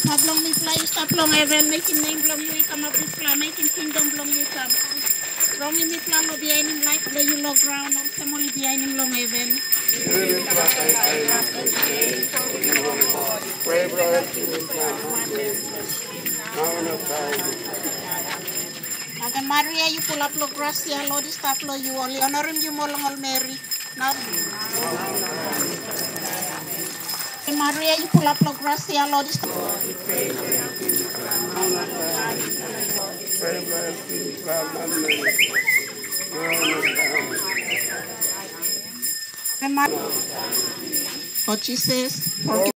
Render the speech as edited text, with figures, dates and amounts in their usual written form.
Not long me fly, stop long heaven, making name long you come up with fly, making kingdom long you come. Long me fly no behind him like the you low ground, or some only behind him long heaven. And Maria, you pull up lo gracia, Lord, stop lo you only honor him you more long all Mary. Now Maria, you pull up lo gracia, Lord, stop. What she says.